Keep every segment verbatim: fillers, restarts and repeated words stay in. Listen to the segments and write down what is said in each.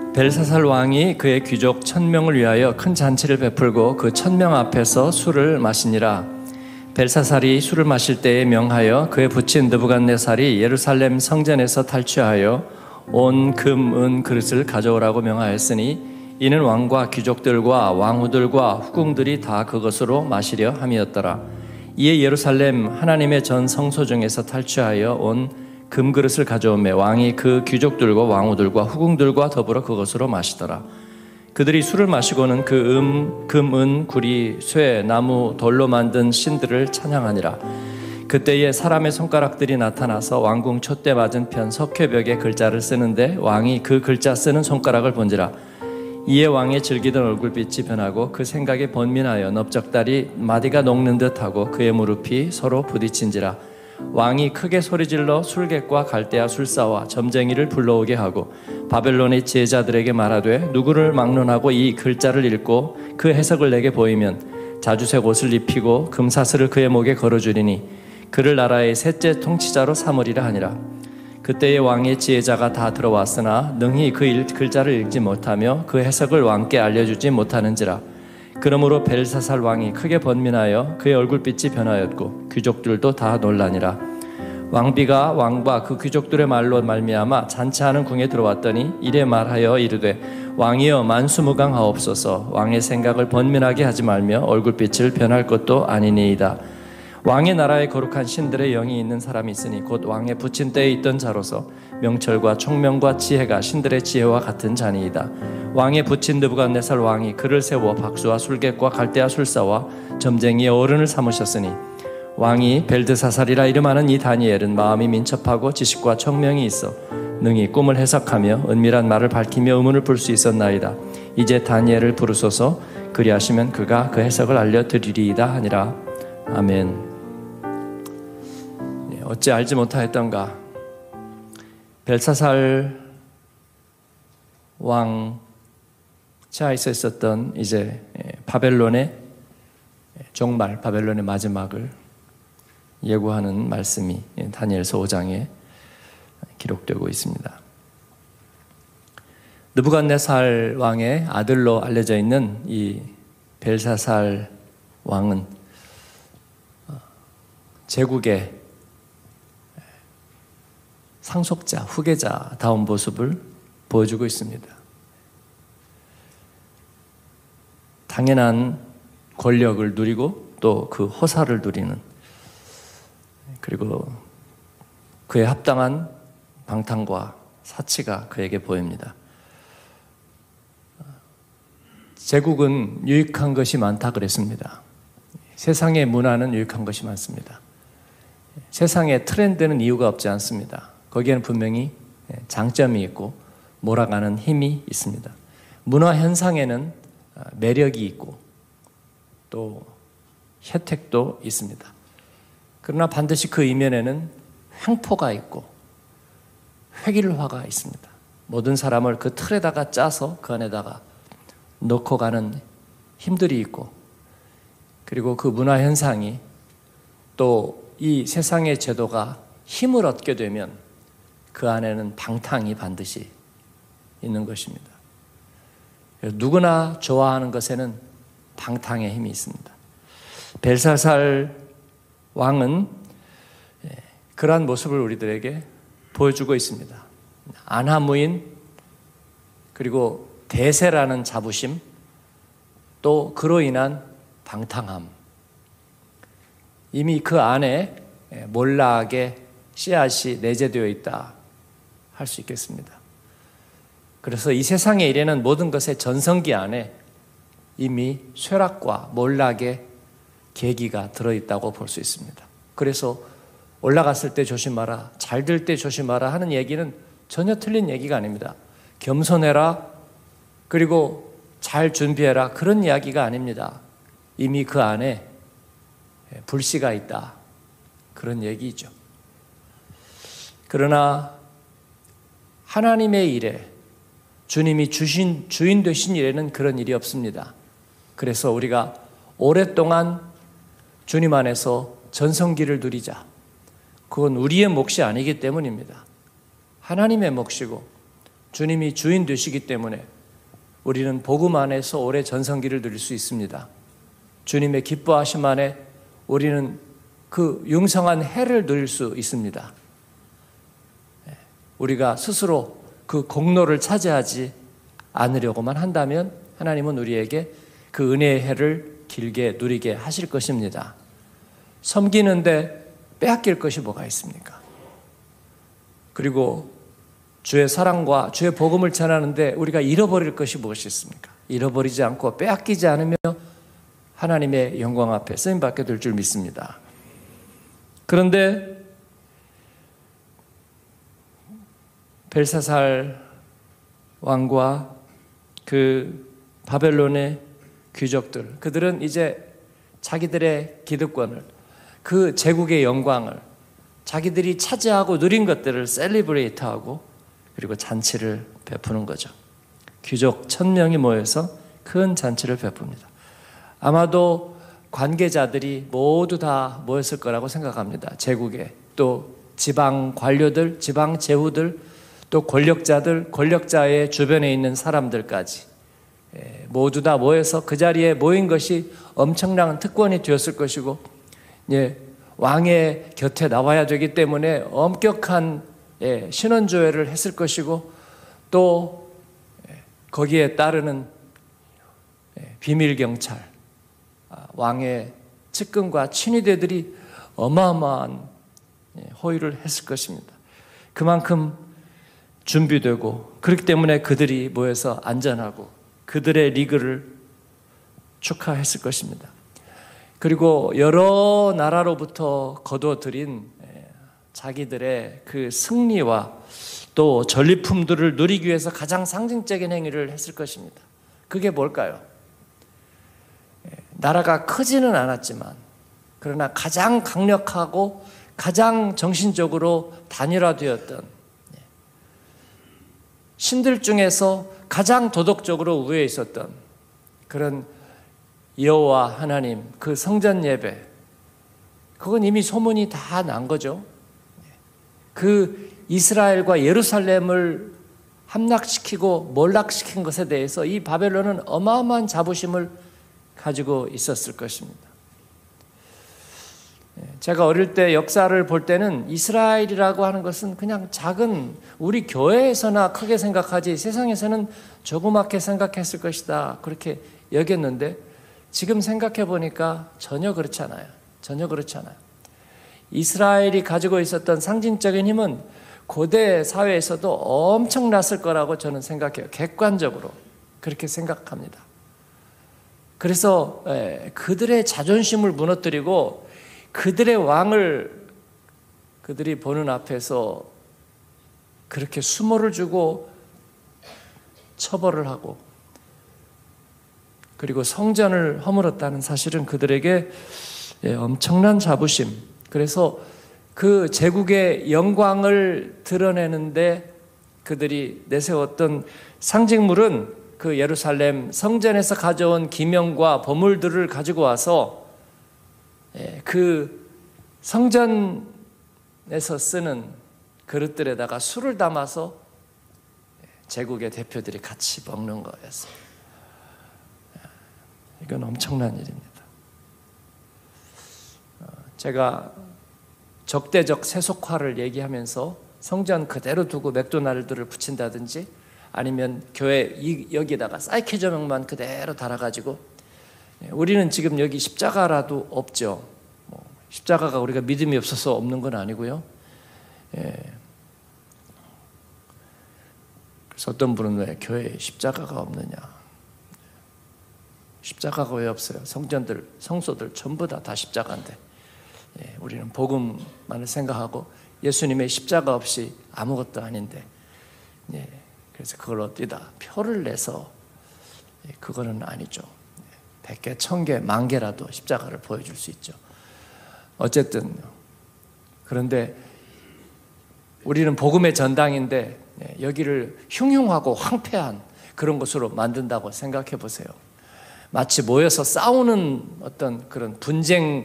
벨사살 왕이 그의 귀족 천명을 위하여 큰 잔치를 베풀고 그 천명 앞에서 술을 마시니라. 벨사살이 술을 마실 때에 명하여 그의 부친 느부갓네살이 예루살렘 성전에서 탈취하여 온 금, 은 그릇을 가져오라고 명하였으니 이는 왕과 귀족들과 왕후들과 후궁들이 다 그것으로 마시려 함이었더라. 이에 예루살렘 하나님의 전 성소 중에서 탈취하여 온 금그릇을 가져오매 왕이 그 귀족들과 왕후들과 후궁들과 더불어 그것으로 마시더라. 그들이 술을 마시고는 그 음, 금, 은, 구리, 쇠, 나무, 돌로 만든 신들을 찬양하니라. 그때에 사람의 손가락들이 나타나서 왕궁 촛대 맞은 편 석회벽에 글자를 쓰는데 왕이 그 글자 쓰는 손가락을 본지라. 이에 왕의 즐기던 얼굴빛이 변하고 그 생각에 번민하여 넓적다리 마디가 녹는 듯하고 그의 무릎이 서로 부딪힌지라. 왕이 크게 소리질러 술객과 갈대아 술사와 점쟁이를 불러오게 하고 바벨론의 제자들에게 말하되 누구를 막론하고 이 글자를 읽고 그 해석을 내게 보이면 자주색 옷을 입히고 금사슬을 그의 목에 걸어주리니 그를 나라의 셋째 통치자로 삼으리라 하니라. 그때의 왕의 지혜자가 다 들어왔으나 능히 그 글자를 읽지 못하며 그 해석을 왕께 알려주지 못하는지라. 그러므로 벨사살 왕이 크게 번민하여 그의 얼굴빛이 변하였고 귀족들도 다 놀라니라. 왕비가 왕과 그 귀족들의 말로 말미암아 잔치하는 궁에 들어왔더니 이래 말하여 이르되 왕이여 만수무강하옵소서. 왕의 생각을 번민하게 하지 말며 얼굴빛을 변할 것도 아니니이다. 왕의 나라에 거룩한 신들의 영이 있는 사람이 있으니 곧 왕의 부친 때에 있던 자로서 명철과 총명과 지혜가 신들의 지혜와 같은 자니이다. 왕의 부친 느부갓네살 왕이 그를 세워 박수와 술객과 갈대아 술사와 점쟁이의 어른을 삼으셨으니 왕이 벨드사살이라 이름하는 이 다니엘은 마음이 민첩하고 지식과 청명이 있어 능히 꿈을 해석하며 은밀한 말을 밝히며 의문을 풀 수 있었나이다. 이제 다니엘을 부르소서. 그리하시면 그가 그 해석을 알려드리리이다 하니라. 아멘. 어찌 알지 못하였던가. 벨사살 왕 치하에서 있었던 이제 바벨론의 종말, 바벨론의 마지막을 예고하는 말씀이 다니엘서 오 장에 기록되고 있습니다. 느부갓네살 왕의 아들로 알려져 있는 이 벨사살 왕은 제국의 상속자, 후계자다운 모습을 보여주고 있습니다. 당연한 권력을 누리고 또 그 허사를 누리는, 그리고 그에 합당한 방탕과 사치가 그에게 보입니다. 제국은 유익한 것이 많다 그랬습니다. 세상의 문화는 유익한 것이 많습니다. 세상의 트렌드는 이유가 없지 않습니다. 거기에는 분명히 장점이 있고 몰아가는 힘이 있습니다. 문화 현상에는 매력이 있고 또 혜택도 있습니다. 그러나 반드시 그 이면에는 횡포가 있고 획일화가 있습니다. 모든 사람을 그 틀에다가 짜서 그 안에다가 넣고 가는 힘들이 있고, 그리고 그 문화 현상이 또 이 세상의 제도가 힘을 얻게 되면 그 안에는 방탕이 반드시 있는 것입니다. 누구나 좋아하는 것에는 방탕의 힘이 있습니다. 벨사살 왕은 그러한 모습을 우리들에게 보여주고 있습니다. 안하무인, 그리고 대세라는 자부심, 또 그로 인한 방탕함, 이미 그 안에 몰락의 씨앗이 내재되어 있다 할 수 있겠습니다. 그래서 이 세상에 이르는 모든 것의 전성기 안에 이미 쇠락과 몰락의 계기가 들어있다고 볼 수 있습니다. 그래서 올라갔을 때 조심하라, 잘 될 때 조심하라 하는 얘기는 전혀 틀린 얘기가 아닙니다. 겸손해라, 그리고 잘 준비해라, 그런 이야기가 아닙니다. 이미 그 안에 불씨가 있다, 그런 얘기죠. 그러나 하나님의 일에, 주님이 주신 주인 되신 일에는 그런 일이 없습니다. 그래서 우리가 오랫동안 주님 안에서 전성기를 누리자. 그건 우리의 몫이 아니기 때문입니다. 하나님의 몫이고 주님이 주인 되시기 때문에 우리는 복음 안에서 오래 전성기를 누릴 수 있습니다. 주님의 기뻐하심 안에 우리는 그 영성한 해를 누릴 수 있습니다. 우리가 스스로 그 공로를 차지하지 않으려고만 한다면 하나님은 우리에게 그 은혜의 해를 길게 누리게 하실 것입니다. 섬기는데 빼앗길 것이 뭐가 있습니까? 그리고 주의 사랑과 주의 복음을 전하는데 우리가 잃어버릴 것이 무엇이 있습니까? 잃어버리지 않고 빼앗기지 않으며 하나님의 영광 앞에 쓰임받게 될 줄 믿습니다. 그런데 벨사살 왕과 그 바벨론의 귀족들, 그들은 이제 자기들의 기득권을, 그 제국의 영광을, 자기들이 차지하고 누린 것들을 셀리브레이트하고 그리고 잔치를 베푸는 거죠. 귀족 천 명이 모여서 큰 잔치를 베풉니다. 아마도 관계자들이 모두 다 모였을 거라고 생각합니다. 제국에 또 지방 관료들, 지방 제후들, 또 권력자들, 권력자의 주변에 있는 사람들까지 모두 다 모여서 그 자리에 모인 것이 엄청난 특권이 되었을 것이고, 예, 왕의 곁에 나와야 되기 때문에 엄격한 예, 신원조회를 했을 것이고, 또 거기에 따르는 예, 비밀경찰, 왕의 측근과 친위대들이 어마어마한 호의를 했을 것입니다. 그만큼 준비되고, 그렇기 때문에 그들이 모여서 안전하고 그들의 리그를 축하했을 것입니다. 그리고 여러 나라로부터 거둬들인 자기들의 그 승리와 또 전리품들을 누리기 위해서 가장 상징적인 행위를 했을 것입니다. 그게 뭘까요? 나라가 크지는 않았지만 그러나 가장 강력하고 가장 정신적으로 단일화되었던, 신들 중에서 가장 도덕적으로 우위에 있었던 그런 여호와 하나님 그 성전 예배, 그건 이미 소문이 다 난 거죠. 그 이스라엘과 예루살렘을 함락시키고 몰락시킨 것에 대해서 이 바벨론은 어마어마한 자부심을 가지고 있었을 것입니다. 제가 어릴 때 역사를 볼 때는 이스라엘이라고 하는 것은 그냥 작은, 우리 교회에서나 크게 생각하지 세상에서는 조그맣게 생각했을 것이다, 그렇게 여겼는데 지금 생각해 보니까 전혀 그렇지 않아요. 전혀 그렇지 않아요. 이스라엘이 가지고 있었던 상징적인 힘은 고대 사회에서도 엄청났을 거라고 저는 생각해요. 객관적으로 그렇게 생각합니다. 그래서 그들의 자존심을 무너뜨리고 그들의 왕을 그들이 보는 앞에서 그렇게 수모를 주고 처벌을 하고, 그리고 성전을 허물었다는 사실은 그들에게 엄청난 자부심, 그래서 그 제국의 영광을 드러내는데 그들이 내세웠던 상징물은 그 예루살렘 성전에서 가져온 기명과 보물들을 가지고 와서 그 성전에서 쓰는 그릇들에다가 술을 담아서 제국의 대표들이 같이 먹는 거였어요. 이건 엄청난 일입니다. 제가 적대적 세속화를 얘기하면서 성전 그대로 두고 맥도날드를 붙인다든지 아니면 교회 여기다가 사이케 조명만 그대로 달아가지고, 우리는 지금 여기 십자가라도 없죠. 뭐 십자가가 우리가 믿음이 없어서 없는 건 아니고요. 예. 그래서 어떤 분은 왜 교회에 십자가가 없느냐? 십자가가 왜 없어요? 성전들, 성소들 전부 다 다 십자가인데, 예, 우리는 복음만을 생각하고 예수님의 십자가 없이 아무것도 아닌데, 예, 그래서 그걸 어디다 표를 내서, 예, 그거는 아니죠. 백 개, 천 개, 만 개라도 십자가를 보여줄 수 있죠. 어쨌든 그런데 우리는 복음의 전당인데 여기를 흉흉하고 황폐한 그런 곳으로 만든다고 생각해 보세요. 마치 모여서 싸우는 어떤 그런 분쟁에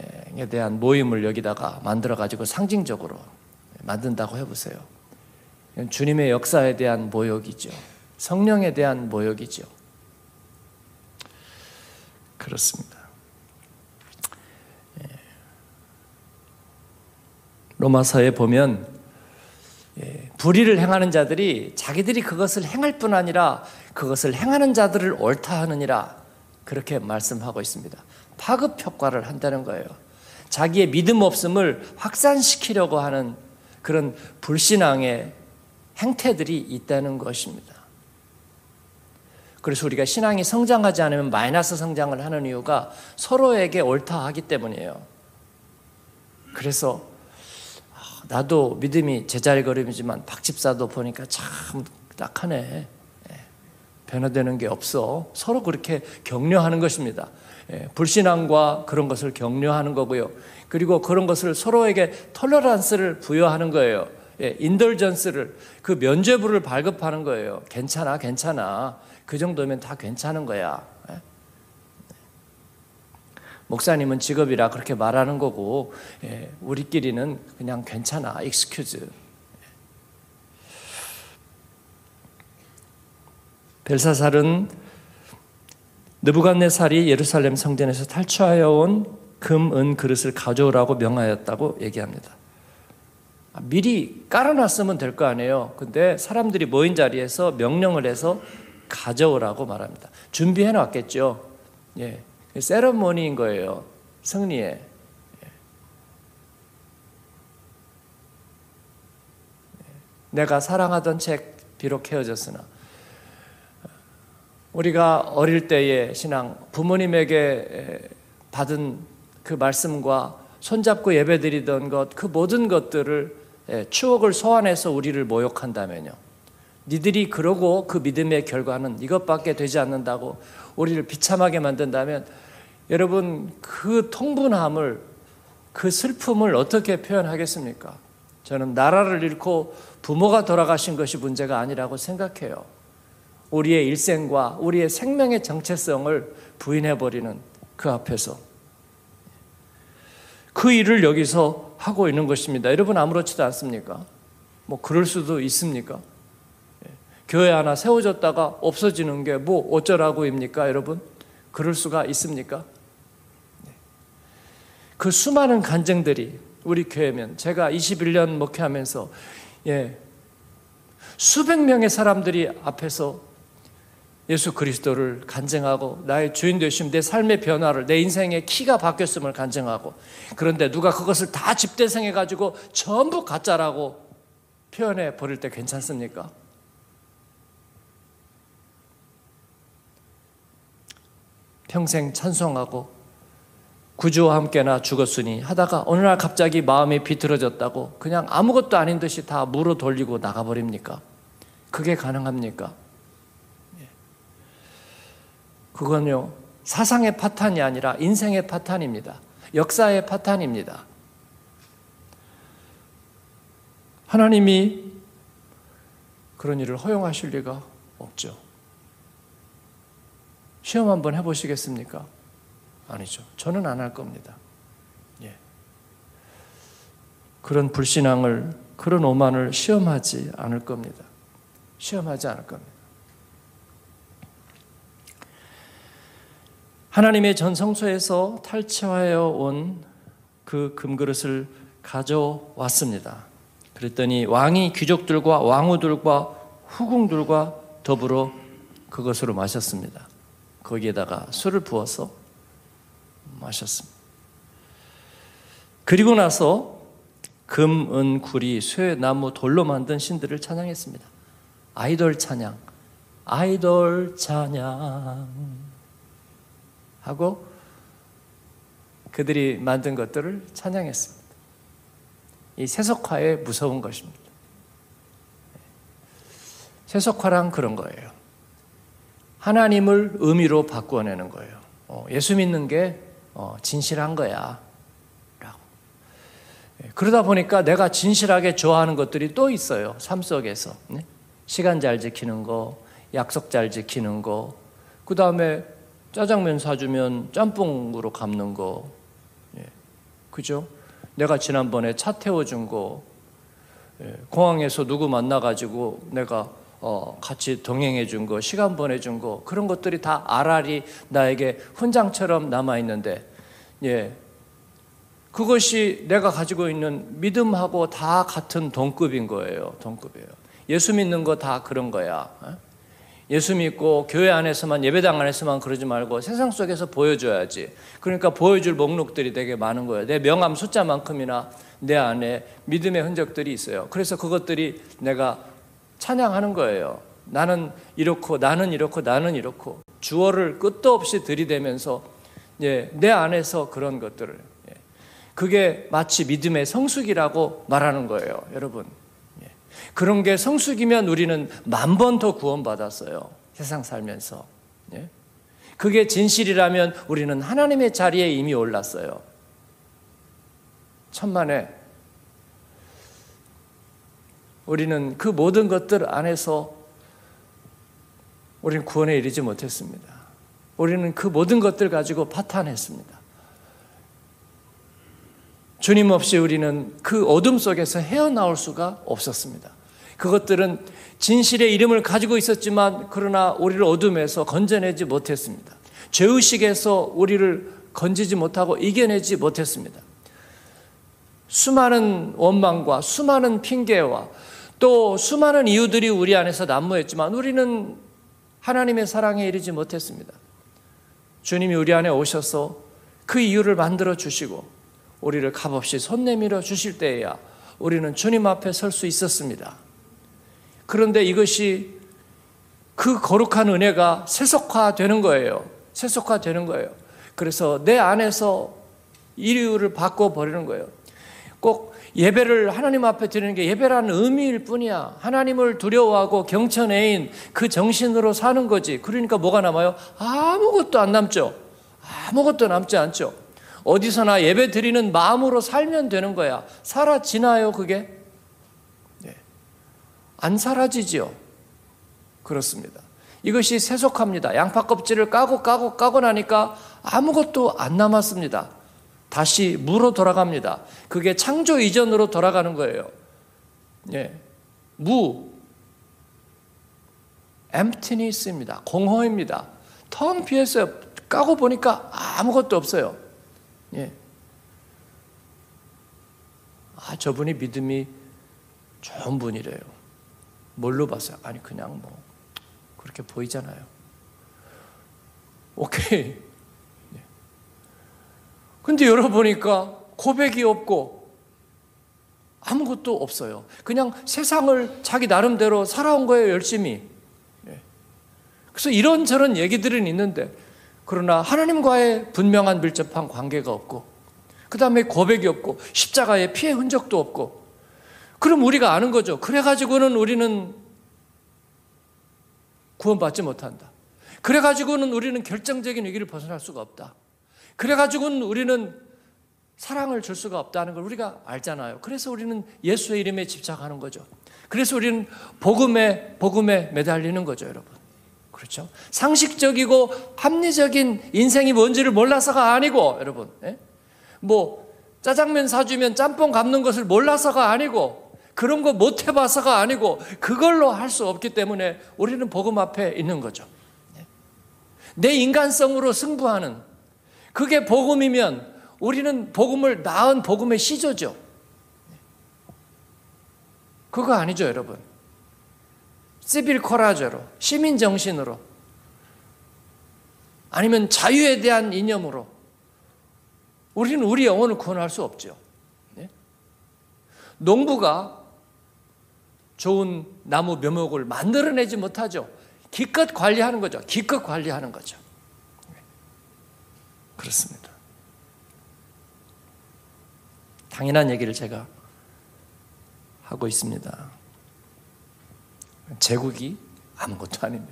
대한 모임을 여기다가 만들어 가지고 상징적으로 만든다고 해보세요. 주님의 역사에 대한 모욕이죠. 성령에 대한 모욕이죠. 그렇습니다. 로마서에 보면 불의를 행하는 자들이 자기들이 그것을 행할 뿐 아니라 그것을 행하는 자들을 옳다 하느니라 그렇게 말씀하고 있습니다. 파급 효과를 한다는 거예요. 자기의 믿음 없음을 확산시키려고 하는 그런 불신앙의 행태들이 있다는 것입니다. 그래서 우리가 신앙이 성장하지 않으면 마이너스 성장을 하는 이유가 서로에게 옳다 하기 때문이에요. 그래서 나도 믿음이 제자리걸음이지만 박 집사도 보니까 참 딱하네. 변화되는 게 없어. 서로 그렇게 격려하는 것입니다. 불신앙과 그런 것을 격려하는 거고요. 그리고 그런 것을 서로에게 톨러런스를 부여하는 거예요. 인덜전스를, 그 면죄부를 발급하는 거예요. 괜찮아, 괜찮아. 그 정도면 다 괜찮은 거야. 목사님은 직업이라 그렇게 말하는 거고 우리끼리는 그냥 괜찮아, 익스큐즈. 벨사살은 느부갓네살이 예루살렘 성전에서 탈취하여 온 금, 은 그릇을 가져오라고 명하였다고 얘기합니다. 미리 깔아놨으면 될 거 아니에요. 근데 사람들이 모인 자리에서 명령을 해서 가져오라고 말합니다. 준비해 놨겠죠. 예, 세러머니인 거예요. 승리에. 예. 내가 사랑하던 책 비록 헤어졌으나 우리가 어릴 때의 신앙, 부모님에게 받은 그 말씀과 손잡고 예배드리던 것, 그 모든 것들을 추억을 소환해서 우리를 모욕한다면요. 니들이 그러고 그 믿음의 결과는 이것밖에 되지 않는다고 우리를 비참하게 만든다면 여러분 그 통분함을, 그 슬픔을 어떻게 표현하겠습니까? 저는 나라를 잃고 부모가 돌아가신 것이 문제가 아니라고 생각해요. 우리의 일생과 우리의 생명의 정체성을 부인해버리는 그 앞에서 그 일을 여기서 하고 있는 것입니다. 여러분 아무렇지도 않습니까? 뭐 그럴 수도 있습니까? 교회 하나 세워졌다가 없어지는 게 뭐 어쩌라고입니까 여러분? 그럴 수가 있습니까? 그 수많은 간증들이 우리 교회면, 제가 이십일 년 목회하면서 예, 수백 명의 사람들이 앞에서 예수 그리스도를 간증하고 나의 주인 되심, 내 삶의 변화를, 내 인생의 키가 바뀌었음을 간증하고, 그런데 누가 그것을 다 집대성해가지고 전부 가짜라고 표현해 버릴 때 괜찮습니까? 평생 찬송하고 구주와 함께나 죽었으니 하다가 어느 날 갑자기 마음이 비틀어졌다고 그냥 아무것도 아닌 듯이 다 무로 돌리고 나가버립니까? 그게 가능합니까? 그건요, 사상의 파탄이 아니라 인생의 파탄입니다. 역사의 파탄입니다. 하나님이 그런 일을 허용하실 리가 없죠. 시험 한번 해보시겠습니까? 아니죠. 저는 안 할 겁니다. 예. 그런 불신앙을, 그런 오만을 시험하지 않을 겁니다. 시험하지 않을 겁니다. 하나님의 전성소에서 탈취하여 온 그 금그릇을 가져왔습니다. 그랬더니 왕이 귀족들과 왕후들과 후궁들과 더불어 그것으로 마셨습니다. 거기에다가 술을 부어서 마셨습니다. 그리고 나서 금, 은, 구리, 쇠, 나무, 돌로 만든 신들을 찬양했습니다. 아이돌 찬양, 아이돌 찬양 하고 그들이 만든 것들을 찬양했습니다. 이 세속화의 무서운 것입니다. 세속화란 그런 거예요. 하나님을 의미로 바꾸어내는 거예요. 어, 예수 믿는 게 어, 진실한 거야 라고. 그러다 보니까 내가 진실하게 좋아하는 것들이 또 있어요. 삶 속에서. 네? 시간 잘 지키는 거, 약속 잘 지키는 거, 그 다음에 짜장면 사주면 짬뽕으로 갚는 거, 예. 그죠? 내가 지난번에 차 태워준 거, 공항에서 누구 만나가지고 내가 어, 같이 동행해 준 거, 시간 보내준 거, 그런 것들이 다 알알이 나에게 훈장처럼 남아있는데, 예, 그것이 내가 가지고 있는 믿음하고 다 같은 동급인 거예요. 동급이에요. 예수 믿는 거 다 그런 거야. 예수 믿고 교회 안에서만, 예배당 안에서만 그러지 말고 세상 속에서 보여줘야지. 그러니까 보여줄 목록들이 되게 많은 거예요. 내 명함 숫자만큼이나 내 안에 믿음의 흔적들이 있어요. 그래서 그것들이 내가 찬양하는 거예요. 나는 이렇고 나는 이렇고 나는 이렇고 주어를 끝도 없이 들이대면서, 예, 내 안에서 그런 것들을, 예, 그게 마치 믿음의 성숙이라고 말하는 거예요. 여러분, 예, 그런 게 성숙이면 우리는 만 번 더 구원받았어요. 세상 살면서. 예? 그게 진실이라면 우리는 하나님의 자리에 이미 올랐어요. 천만에 우리는 그 모든 것들 안에서 우리는 구원에 이르지 못했습니다. 우리는 그 모든 것들 가지고 파탄했습니다. 주님 없이 우리는 그 어둠 속에서 헤어나올 수가 없었습니다. 그것들은 진실의 이름을 가지고 있었지만 그러나 우리를 어둠에서 건져내지 못했습니다. 죄의식에서 우리를 건지지 못하고 이겨내지 못했습니다. 수많은 원망과 수많은 핑계와 또 수많은 이유들이 우리 안에서 난무했지만 우리는 하나님의 사랑에 이르지 못했습니다. 주님이 우리 안에 오셔서 그 이유를 만들어 주시고 우리를 값없이 손 내밀어 주실 때에야 우리는 주님 앞에 설 수 있었습니다. 그런데 이것이 그 거룩한 은혜가 세속화되는 거예요. 세속화되는 거예요. 그래서 내 안에서 이유를 바꿔버리는 거예요. 꼭 예배를 하나님 앞에 드리는 게 예배라는 의미일 뿐이야. 하나님을 두려워하고 경천애인 그 정신으로 사는 거지. 그러니까 뭐가 남아요? 아무것도 안 남죠. 아무것도 남지 않죠. 어디서나 예배 드리는 마음으로 살면 되는 거야. 사라지나요, 그게? 네. 안 사라지지요. 그렇습니다. 이것이 세속합니다. 양파 껍질을 까고 까고 까고 나니까 아무것도 안 남았습니다. 다시 무로 돌아갑니다. 그게 창조 이전으로 돌아가는 거예요. 예. 무, emptiness입니다. 공허입니다. 텅 비었어요. 까고 보니까 아무것도 없어요. 예. 아, 저분이 믿음이 좋은 분이래요. 뭘로 봤어요? 아니, 그냥 뭐 그렇게 보이잖아요. 오케이. 근데 열어보니까 고백이 없고 아무것도 없어요. 그냥 세상을 자기 나름대로 살아온 거예요, 열심히. 그래서 이런저런 얘기들은 있는데 그러나 하나님과의 분명한 밀접한 관계가 없고 그 다음에 고백이 없고 십자가의 피해 흔적도 없고 그럼 우리가 아는 거죠. 그래가지고는 우리는 구원받지 못한다. 그래가지고는 우리는 결정적인 위기를 벗어날 수가 없다. 그래가지고는 우리는 사랑을 줄 수가 없다는 걸 우리가 알잖아요. 그래서 우리는 예수의 이름에 집착하는 거죠. 그래서 우리는 복음에, 복음에 매달리는 거죠, 여러분. 그렇죠? 상식적이고 합리적인 인생이 뭔지를 몰라서가 아니고, 여러분. 예? 뭐, 짜장면 사주면 짬뽕 갚는 것을 몰라서가 아니고, 그런 거 못 해봐서가 아니고, 그걸로 할 수 없기 때문에 우리는 복음 앞에 있는 거죠. 예? 내 인간성으로 승부하는, 그게 복음이면 우리는 복음을 낳은 복음의 시조죠. 그거 아니죠, 여러분. 시빌 코라저로, 시민 정신으로, 아니면 자유에 대한 이념으로 우리는 우리 영혼을 구원할 수 없죠. 네? 농부가 좋은 나무 묘목을 만들어내지 못하죠. 기껏 관리하는 거죠. 기껏 관리하는 거죠. 네. 그렇습니다. 당연한 얘기를 제가 하고 있습니다. 제국이 아무것도 아닙니다.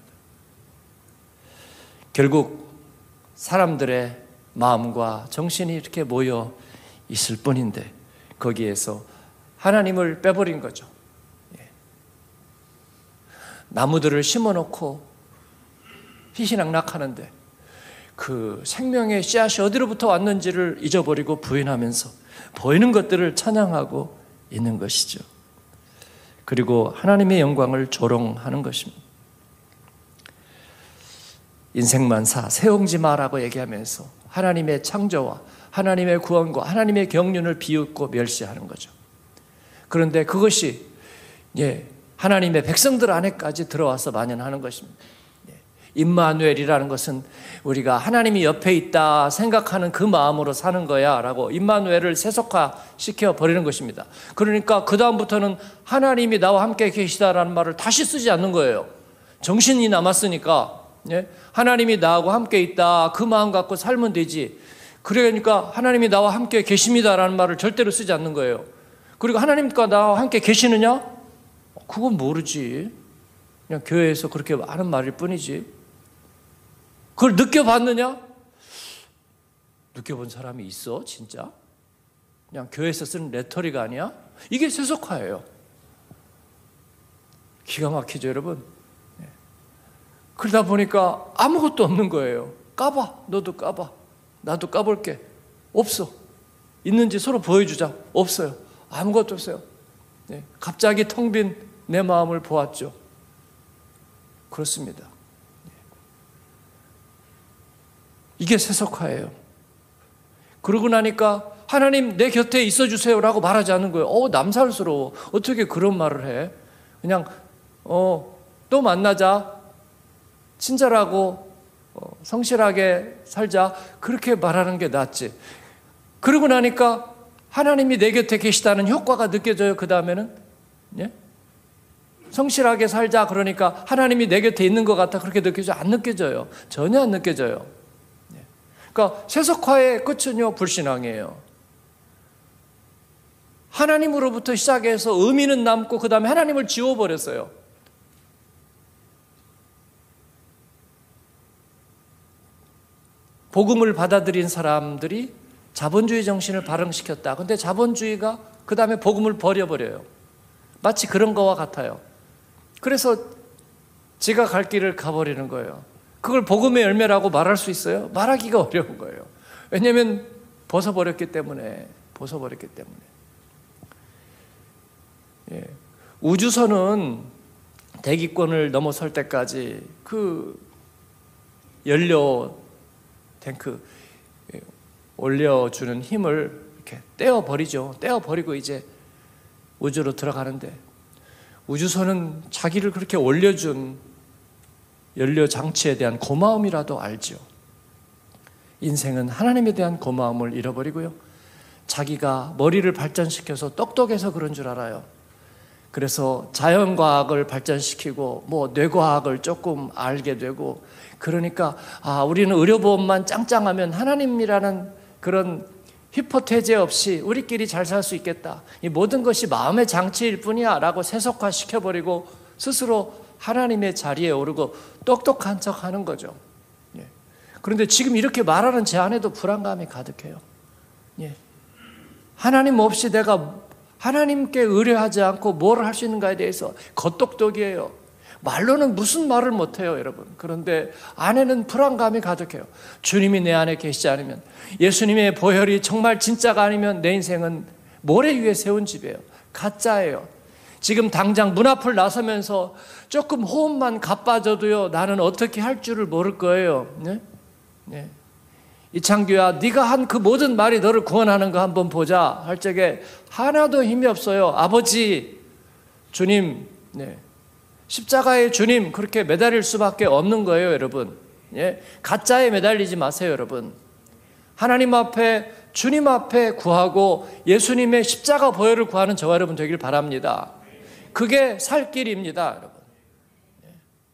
결국 사람들의 마음과 정신이 이렇게 모여 있을 뿐인데 거기에서 하나님을 빼버린 거죠. 예. 나무들을 심어놓고 희희낙낙하는데 그 생명의 씨앗이 어디로부터 왔는지를 잊어버리고 부인하면서 보이는 것들을 찬양하고 있는 것이죠. 그리고 하나님의 영광을 조롱하는 것입니다. 인생만 사, 세웅지 마라고 얘기하면서 하나님의 창조와 하나님의 구원과 하나님의 경륜을 비웃고 멸시하는 거죠. 그런데 그것이 예, 하나님의 백성들 안에까지 들어와서 만연하는 것입니다. 예, 임마누엘이라는 것은 우리가 하나님이 옆에 있다 생각하는 그 마음으로 사는 거야 라고 임마누엘을 세속화시켜 버리는 것입니다. 그러니까 그 다음부터는 하나님이 나와 함께 계시다라는 말을 다시 쓰지 않는 거예요. 정신이 남았으니까 예, 하나님이 나하고 함께 있다 그 마음 갖고 살면 되지. 그러니까 하나님이 나와 함께 계십니다라는 말을 절대로 쓰지 않는 거예요. 그리고 하나님과 나와 함께 계시느냐? 그건 모르지. 그냥 교회에서 그렇게 하는 말일 뿐이지. 그걸 느껴봤느냐? 느껴본 사람이 있어? 진짜? 그냥 교회에서 쓰는 레토리가 아니야? 이게 세속화예요. 기가 막히죠, 여러분? 네. 그러다 보니까 아무것도 없는 거예요. 까봐. 너도 까봐. 나도 까볼게. 없어. 있는지 서로 보여주자. 없어요. 아무것도 없어요. 네. 갑자기 텅 빈 내 마음을 보았죠. 그렇습니다. 이게 세속화예요. 그러고 나니까 하나님 내 곁에 있어주세요 라고 말하지 않는 거예요. 어, 남살스러워. 어떻게 그런 말을 해? 그냥 어, 또 만나자. 친절하고 어, 성실하게 살자. 그렇게 말하는 게 낫지. 그러고 나니까 하나님이 내 곁에 계시다는 효과가 느껴져요. 그 다음에는 예? 성실하게 살자 그러니까 하나님이 내 곁에 있는 것 같아 그렇게 느껴져요? 안 느껴져요. 전혀 안 느껴져요. 예. 그러니까 세속화의 끝은요 불신앙이에요. 하나님으로부터 시작해서 의미는 남고 그 다음에 하나님을 지워버렸어요. 복음을 받아들인 사람들이 자본주의 정신을 발흥시켰다. 근데 자본주의가 그 다음에 복음을 버려버려요. 마치 그런 거와 같아요. 그래서 지가 갈 길을 가버리는 거예요. 그걸 복음의 열매라고 말할 수 있어요? 말하기가 어려운 거예요. 왜냐하면 벗어버렸기 때문에 벗어버렸기 때문에 예. 우주선은 대기권을 넘어설 때까지 그 연료 탱크 올려주는 힘을 이렇게 떼어버리죠. 떼어버리고 이제 우주로 들어가는데 우주선은 자기를 그렇게 올려준 연료 장치에 대한 고마움이라도 알죠. 인생은 하나님에 대한 고마움을 잃어버리고요. 자기가 머리를 발전시켜서 똑똑해서 그런 줄 알아요. 그래서 자연과학을 발전시키고 뭐 뇌과학을 조금 알게 되고 그러니까 아 우리는 의료보험만 짱짱하면 하나님이라는 그런 히포테제 없이 우리끼리 잘 살 수 있겠다. 이 모든 것이 마음의 장치일 뿐이야 라고 세속화시켜버리고 스스로 하나님의 자리에 오르고 똑똑한 척하는 거죠. 예. 그런데 지금 이렇게 말하는 제 안에도 불안감이 가득해요. 예. 하나님 없이 내가 하나님께 의뢰하지 않고 뭘 할 수 있는가에 대해서 겉똑똑이에요. 말로는 무슨 말을 못해요, 여러분. 그런데 안에는 불안감이 가득해요. 주님이 내 안에 계시지 않으면, 예수님의 보혈이 정말 진짜가 아니면 내 인생은 모래 위에 세운 집이에요. 가짜예요. 지금 당장 문 앞을 나서면서 조금 호흡만 가빠져도요, 나는 어떻게 할 줄을 모를 거예요. 네? 네. 이창규야, 네가 한 그 모든 말이 너를 구원하는 거 한번 보자 할 적에 하나도 힘이 없어요. 아버지, 주님, 네. 십자가의 주님 그렇게 매달릴 수밖에 없는 거예요, 여러분. 예? 가짜에 매달리지 마세요, 여러분. 하나님 앞에 주님 앞에 구하고 예수님의 십자가 보혈을 구하는 저와 여러분 되길 바랍니다. 그게 살 길입니다, 여러분. 예.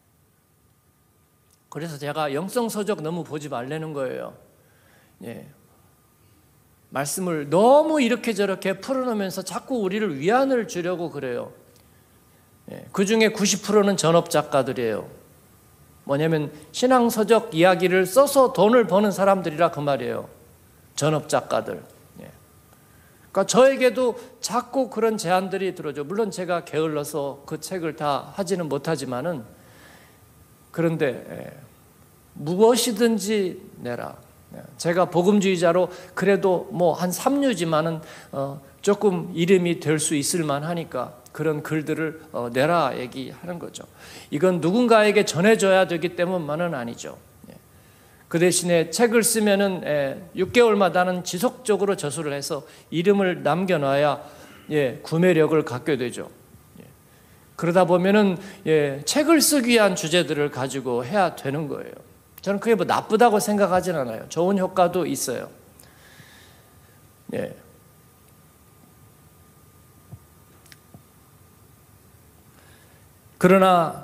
그래서 제가 영성서적 너무 보지 말라는 거예요. 예. 말씀을 너무 이렇게 저렇게 풀어놓으면서 자꾸 우리를 위안을 주려고 그래요. 그 중에 구십 퍼센트는 전업작가들이에요. 뭐냐면 신앙서적 이야기를 써서 돈을 버는 사람들이라 그 말이에요. 전업작가들. 그러니까 저에게도 자꾸 그런 제안들이 들어오죠. 물론 제가 게을러서 그 책을 다 하지는 못하지만은 그런데 무엇이든지 내라. 제가 복음주의자로 그래도 뭐 한 삼류지만은 어 조금 이름이 될 수 있을 만하니까 그런 글들을 어, 내라 얘기하는 거죠. 이건 누군가에게 전해줘야 되기 때문만은 아니죠. 예. 그 대신에 책을 쓰면은 예, 육 개월마다는 지속적으로 저술을 해서 이름을 남겨놔야 예, 구매력을 갖게 되죠. 예. 그러다 보면은 예, 책을 쓰기 위한 주제들을 가지고 해야 되는 거예요. 저는 그게 뭐 나쁘다고 생각하진 않아요. 좋은 효과도 있어요. 예. 그러나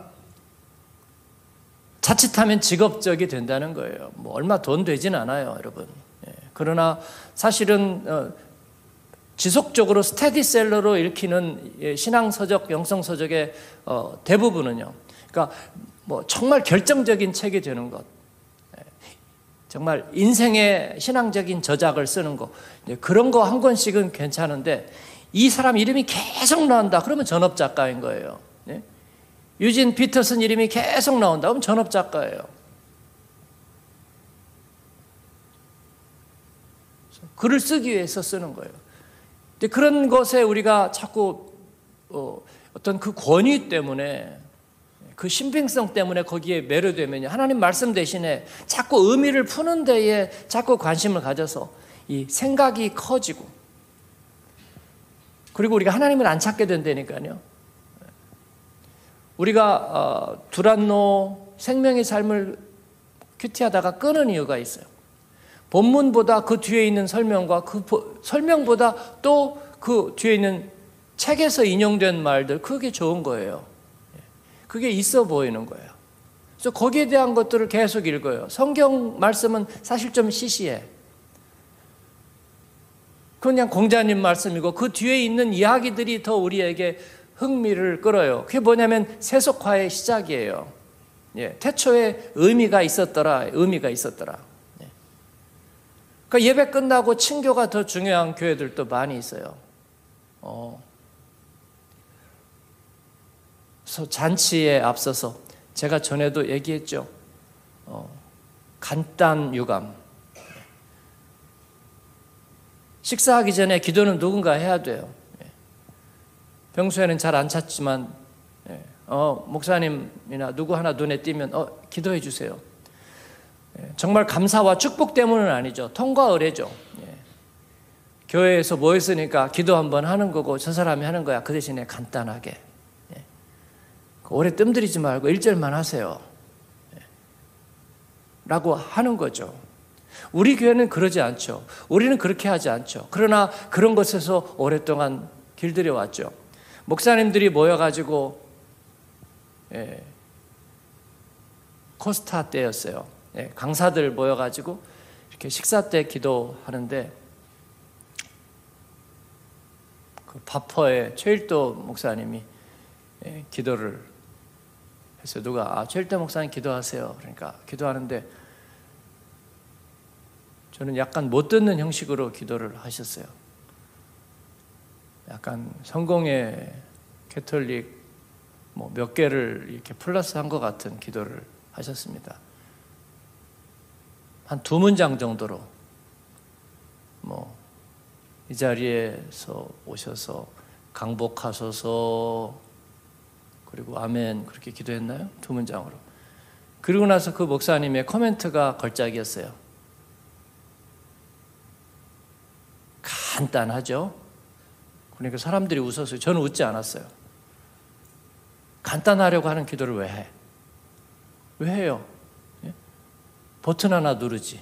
자칫하면 직업적이 된다는 거예요. 뭐 얼마 돈 되진 않아요, 여러분. 예. 그러나 사실은 어, 지속적으로 스테디셀러로 읽히는 예, 신앙서적, 영성서적의 어, 대부분은요. 그러니까 뭐 정말 결정적인 책이 되는 것, 예. 정말 인생의 신앙적인 저작을 쓰는 거, 예, 그런 거 한 권씩은 괜찮은데 이 사람 이름이 계속 나온다. 그러면 전업작가인 거예요. 예. 유진 피터슨 이름이 계속 나온다. 그럼 전업작가예요. 글을 쓰기 위해서 쓰는 거예요. 근데 그런 것에 우리가 자꾸 어, 어떤 그 권위 때문에, 그 신빙성 때문에 거기에 매료되면요, 하나님 말씀 대신에 자꾸 의미를 푸는 데에 자꾸 관심을 가져서 이 생각이 커지고, 그리고 우리가 하나님을 안 찾게 된다니까요. 우리가 어, 두란노 생명의 삶을 큐티하다가 끄는 이유가 있어요. 본문보다 그 뒤에 있는 설명과 그 보, 설명보다 또 그 뒤에 있는 책에서 인용된 말들, 그게 좋은 거예요. 그게 있어 보이는 거예요. 그래서 거기에 대한 것들을 계속 읽어요. 성경 말씀은 사실 좀 시시해. 그냥 공자님 말씀이고 그 뒤에 있는 이야기들이 더 우리에게 흥미를 끌어요. 그게 뭐냐면 세속화의 시작이에요. 예, 태초에 의미가 있었더라, 의미가 있었더라. 예. 그러니까 예배 끝나고 친교가 더 중요한 교회들도 많이 있어요. 어. 그래서 잔치에 앞서서 제가 전에도 얘기했죠. 어. 간단 유감. 식사하기 전에 기도는 누군가 해야 돼요. 평소에는 잘 안 찾지만 어, 목사님이나 누구 하나 눈에 띄면 어, 기도해 주세요. 정말 감사와 축복 때문은 아니죠. 통과 의례죠. 교회에서 모였으니까 기도 한번 하는 거고 저 사람이 하는 거야. 그 대신에 간단하게. 오래 뜸들이지 말고 일 절만 하세요. 라고 하는 거죠. 우리 교회는 그러지 않죠. 우리는 그렇게 하지 않죠. 그러나 그런 것에서 오랫동안 길들여 왔죠. 목사님들이 모여가지고 예, 코스타 때였어요. 예, 강사들 모여가지고 이렇게 식사 때 기도하는데 그 바퍼의 최일도 목사님이 예, 기도를 했어요. 누가 아, 최일도 목사님 기도하세요. 그러니까 기도하는데 저는 약간 못 듣는 형식으로 기도를 하셨어요. 약간 성공의 캐톨릭 뭐 몇 개를 이렇게 플러스 한 것 같은 기도를 하셨습니다. 한 두 문장 정도로 뭐 이 자리에서 오셔서 강복하소서 그리고 아멘 그렇게 기도했나요? 두 문장으로. 그리고 나서 그 목사님의 코멘트가 걸작이었어요. 간단하죠? 그러니까 사람들이 웃었어요. 저는 웃지 않았어요. 간단하려고 하는 기도를 왜 해? 왜 해요? 예? 버튼 하나 누르지.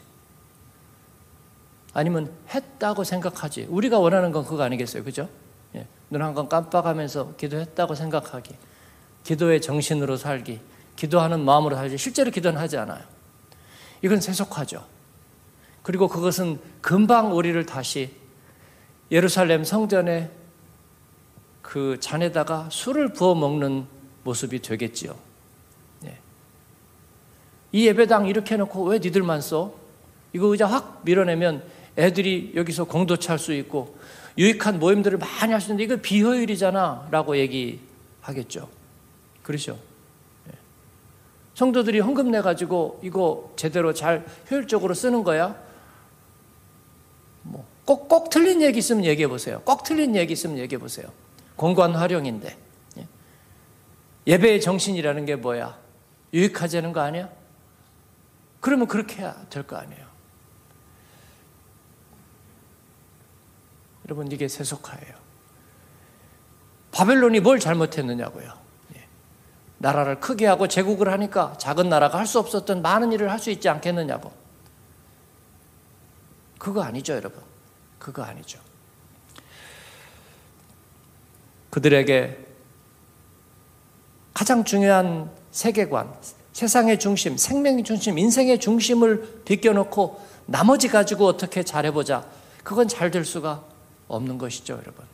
아니면 했다고 생각하지. 우리가 원하는 건 그거 아니겠어요? 그죠? 예. 눈 한 번 깜빡하면서 기도했다고 생각하기. 기도의 정신으로 살기. 기도하는 마음으로 살지. 실제로 기도는 하지 않아요. 이건 세속화죠. 그리고 그것은 금방 우리를 다시 예루살렘 성전에 그 잔에다가 술을 부어 먹는 모습이 되겠지요. 예. 이 예배당 이렇게 해놓고 왜 니들만 써? 이거 의자 확 밀어내면 애들이 여기서 공도 찰 수 있고 유익한 모임들을 많이 할 수 있는데 이거 비효율이잖아 라고 얘기하겠죠. 그렇죠. 예. 성도들이 헌금 내가지고 이거 제대로 잘 효율적으로 쓰는 거야? 뭐 꼭, 꼭 틀린 얘기 있으면 얘기해 보세요. 꼭 틀린 얘기 있으면 얘기해 보세요. 공간 활용인데. 예배의 정신이라는 게 뭐야? 유익하자는 거 아니야? 그러면 그렇게 해야 될 거 아니에요. 여러분, 이게 세속화예요. 바벨론이 뭘 잘못했느냐고요. 나라를 크게 하고 제국을 하니까 작은 나라가 할 수 없었던 많은 일을 할 수 있지 않겠느냐고. 그거 아니죠, 여러분. 그거 아니죠. 그들에게 가장 중요한 세계관, 세상의 중심, 생명의 중심, 인생의 중심을 비껴놓고 나머지 가지고 어떻게 잘해보자. 그건 잘 될 수가 없는 것이죠, 여러분.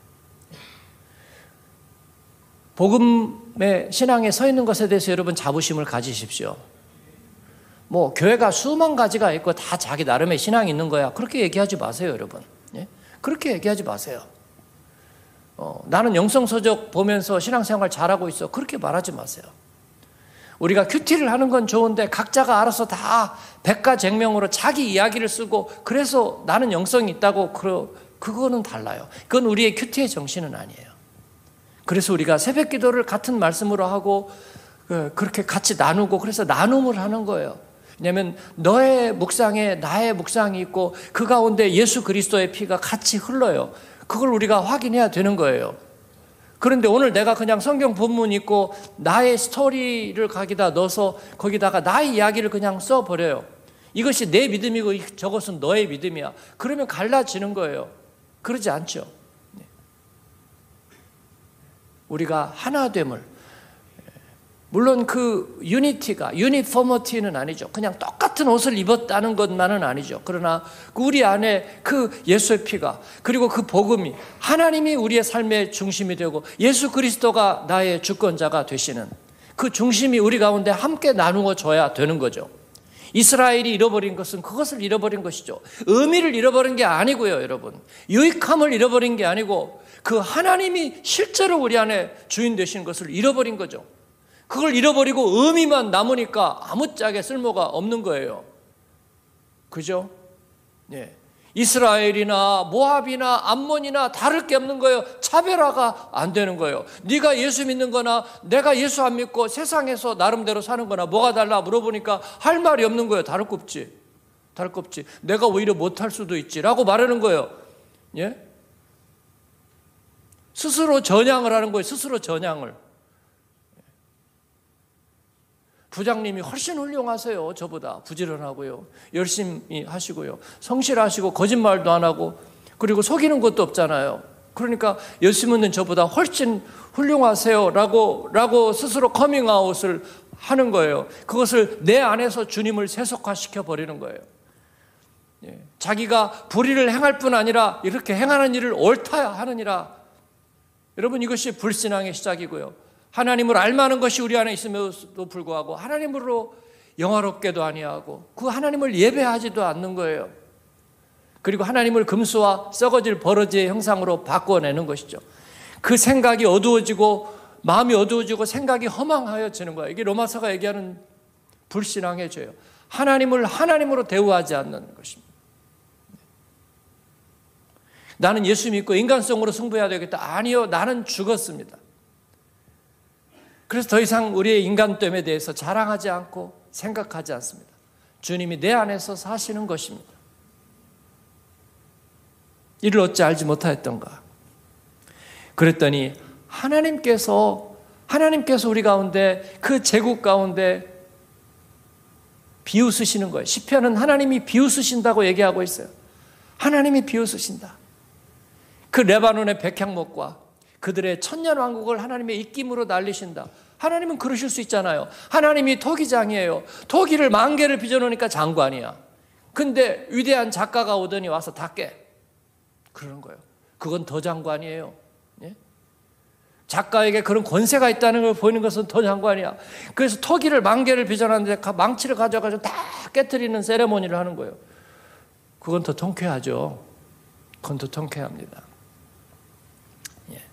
복음의 신앙에 서 있는 것에 대해서 여러분 자부심을 가지십시오. 뭐 교회가 수만 가지가 있고 다 자기 나름의 신앙이 있는 거야. 그렇게 얘기하지 마세요, 여러분. 예? 그렇게 얘기하지 마세요. 어, 나는 영성서적 보면서 신앙생활 잘하고 있어. 그렇게 말하지 마세요. 우리가 큐티를 하는 건 좋은데 각자가 알아서 다 백가쟁명으로 자기 이야기를 쓰고 그래서 나는 영성이 있다고 그, 그거는 달라요. 그건 우리의 큐티의 정신은 아니에요. 그래서 우리가 새벽 기도를 같은 말씀으로 하고 그렇게 같이 나누고 그래서 나눔을 하는 거예요. 왜냐하면 너의 묵상에 나의 묵상이 있고 그 가운데 예수 그리스도의 피가 같이 흘러요. 그걸 우리가 확인해야 되는 거예요. 그런데 오늘 내가 그냥 성경 본문 있고 나의 스토리를 거기다 넣어서 거기다가 나의 이야기를 그냥 써버려요. 이것이 내 믿음이고 저것은 너의 믿음이야. 그러면 갈라지는 거예요. 그러지 않죠. 우리가 하나됨을, 물론 그 유니티가, 유니포머티는 아니죠. 그냥 똑같은 옷을 입었다는 것만은 아니죠. 그러나 우리 안에 그 예수의 피가, 그리고 그 복음이, 하나님이 우리의 삶의 중심이 되고 예수 그리스도가 나의 주권자가 되시는 그 중심이 우리 가운데 함께 나누어 줘야 되는 거죠. 이스라엘이 잃어버린 것은 그것을 잃어버린 것이죠. 의미를 잃어버린 게 아니고요, 여러분. 유익함을 잃어버린 게 아니고 그 하나님이 실제로 우리 안에 주인 되신 것을 잃어버린 거죠. 그걸 잃어버리고 의미만 남으니까 아무짝에 쓸모가 없는 거예요. 그죠? 네. 이스라엘이나 모압이나 암몬이나 다를 게 없는 거예요. 차별화가 안 되는 거예요. 네가 예수 믿는 거나 내가 예수 안 믿고 세상에서 나름대로 사는 거나 뭐가 달라 물어보니까 할 말이 없는 거예요. 다를 거 없지. 다를 거 없지. 내가 오히려 못할 수도 있지라고 말하는 거예요. 예? 스스로 전향을 하는 거예요. 스스로 전향을. 부장님이 훨씬 훌륭하세요. 저보다 부지런하고요. 열심히 하시고요. 성실하시고 거짓말도 안 하고 그리고 속이는 것도 없잖아요. 그러니까 예수 믿는 저보다 훨씬 훌륭하세요 라고, 라고 스스로 커밍아웃을 하는 거예요. 그것을 내 안에서 주님을 세속화시켜 버리는 거예요. 예. 자기가 불의를 행할 뿐 아니라 이렇게 행하는 일을 옳다 하느니라. 여러분, 이것이 불신앙의 시작이고요. 하나님을 알만한 것이 우리 안에 있음에도 불구하고 하나님으로 영화롭게도 아니하고 그 하나님을 예배하지도 않는 거예요. 그리고 하나님을 금수와 썩어질 버러지의 형상으로 바꿔내는 것이죠. 그 생각이 어두워지고 마음이 어두워지고 생각이 허망하여지는 거예요. 이게 로마서가 얘기하는 불신앙의 죄예요. 하나님을 하나님으로 대우하지 않는 것입니다. 나는 예수 믿고 인간성으로 승부해야 되겠다. 아니요, 나는 죽었습니다. 그래서 더 이상 우리의 인간됨에 대해서 자랑하지 않고 생각하지 않습니다. 주님이 내 안에서 사시는 것입니다. 이를 어찌 알지 못하였던가. 그랬더니 하나님께서 하나님께서 우리 가운데 그 제국 가운데 비웃으시는 거예요. 시편은 하나님이 비웃으신다고 얘기하고 있어요. 하나님이 비웃으신다. 그 레바논의 백향목과 그들의 천년왕국을 하나님의 입김으로 날리신다. 하나님은 그러실 수 있잖아요. 하나님이 토기장이에요. 토기를 만 개를 빚어놓으니까 장관이야. 근데 위대한 작가가 오더니 와서 다 깨. 그러는 거예요. 그건 더 장관이에요. 예? 작가에게 그런 권세가 있다는 걸 보이는 것은 더 장관이야. 그래서 토기를 만 개를 빚어놨는데 망치를 가져가지고 다 깨트리는 세레모니를 하는 거예요. 그건 더 통쾌하죠. 그건 더 통쾌합니다. 예.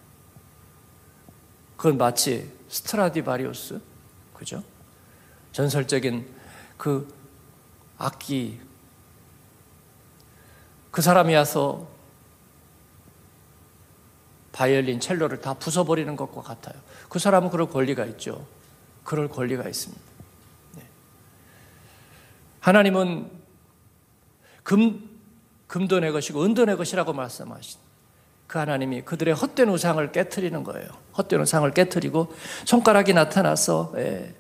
그건 마치 스트라디바리우스, 그죠? 전설적인 그 악기, 그 사람이 와서 바이올린, 첼로를 다 부숴버리는 것과 같아요. 그 사람은 그럴 권리가 있죠. 그럴 권리가 있습니다. 네. 하나님은 금, 금도 내 것이고 은도 내 것이라고 말씀하신 그 하나님이 그들의 헛된 우상을 깨트리는 거예요. 헛된 우상을 깨트리고 손가락이 나타나서 예,